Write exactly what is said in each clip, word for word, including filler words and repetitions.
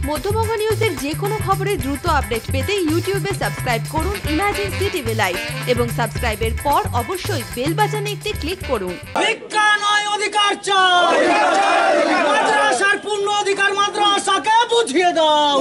মধ্যবঙ্গ নিউজের যে কোনো খবরের দ্রুত আপডেট পেতে ইউটিউবে সাবস্ক্রাইব করুন ইমাজিন সিটিভি লাইভ এবং সাবস্ক্রাইবের পর অবশ্যই বেল বাটনে একটি ক্লিক করুন। ভিক্ষা নয়, অধিকার চাই। মাদ্রাসার পূর্ণ অধিকার মাদ্রাসাকে বুঝিয়ে দাও।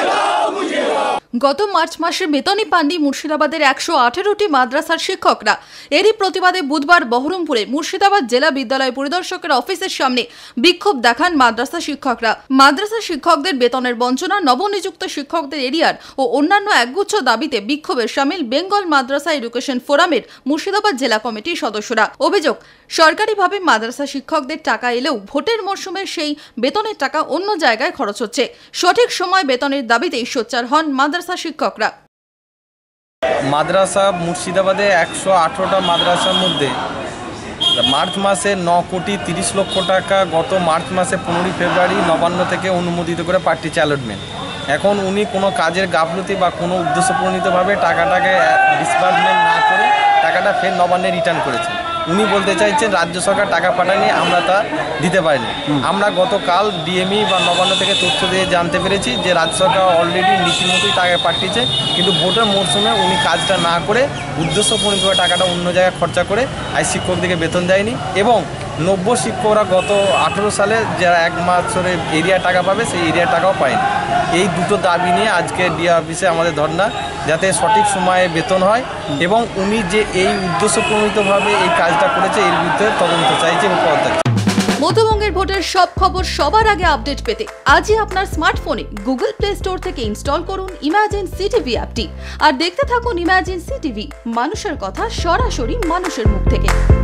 গত মার্চ মাসে বেতনই পাননি মুর্শিদাবাদের একশো আঠেরোটি মাদ্রাসার শিক্ষকরা। এরই প্রতিবাদে বুধবার বহরমপুরে মুর্শিদাবাদ জেলা বিদ্যালয় পরিদর্শকের অফিসের সামনে বিক্ষোভ দেখান মাদ্রাসা শিক্ষকরা। মাদ্রাসা শিক্ষকদের বেতনের বঞ্চনা, নবনিযুক্ত শিক্ষকদের এরিয়ার ও অন্যান্য একগুচ্ছ দাবিতে বিক্ষোভে সামিল বেঙ্গল মাদ্রাসা এডুকেশন ফোরামের মুর্শিদাবাদ জেলা কমিটির সদস্যরা। অভিযোগ, সরকারিভাবে মাদ্রাসা শিক্ষকদের টাকা এলেও ভোটের মরশুমে সেই বেতনের টাকা অন্য জায়গায় খরচ হচ্ছে। সঠিক সময় বেতনের দাবিতেই সোচ্চার হন মাদ্রাসা শিক্ষকরা। মাদ্রাসা মুর্শিদাবাদে একশো আঠেরোটা মাদ্রাসার মধ্যে মার্চ মাসে ন কোটি তিরিশ লক্ষ টাকা গত মার্চ মাসে পনেরোই ফেব্রুয়ারি নবান্ন থেকে অনুমোদিত করে পাঠিয়েছে অ্যালটমেন্ট। এখন উনি কোনো কাজের গাফলতি বা কোনো উদ্দেশ্যপ্রণীতভাবে টাকাটাকে ডিসবার্সমেন্ট না করে টাকাটা ফের নবান্নে রিটার্ন করেছেন। উনি বলতে চাইছেন রাজ্য সরকার টাকা পাঠায়নি, আমরা তা দিতে পারিনি। আমরা গতকাল ডিএমই বা নবান্ন থেকে তথ্য দিয়ে জানতে পেরেছি যে রাজ্য সরকার অলরেডি নীতিমতোই টাকা পাঠিয়েছে, কিন্তু ভোটের মরশুমে উনি কাজটা না করে উদ্দেশ্যপ্রণীতভাবে টাকাটা অন্য জায়গায় খরচা করে আজ শিক্ষকদেরকে বেতন দেয়নি এবং নব্য শিক্ষকরা গত আঠেরো সালে যারা এক মাসের এরিয়া টাকা পাবে সেই এরিয়া টাকাও পায়নি। এই দুটো দাবি নিয়ে আজকে ডিএ অফিসে আমাদের ধর্না, যাতে সঠিক সময়ে বেতন হয় এবং উনি যে এই উদ্দেশ্যপ্রণীতভাবে এই কাজটা করেছে এর বিরুদ্ধে তদন্ত চাইছে এবং পদত্যাগ। মধ্যবঙ্গের ভোটের সব খবর সবার আগে আপডেট পেতে আজই আপনার স্মার্টফোনে গুগল প্লে স্টোর থেকে ইনস্টল করুন ইমাজিন সিটিভি অ্যাপটি আর দেখতে থাকুন ইমাজিন সিটিভি, মানুষের কথা সরাসরি মানুষের মুখ থেকে।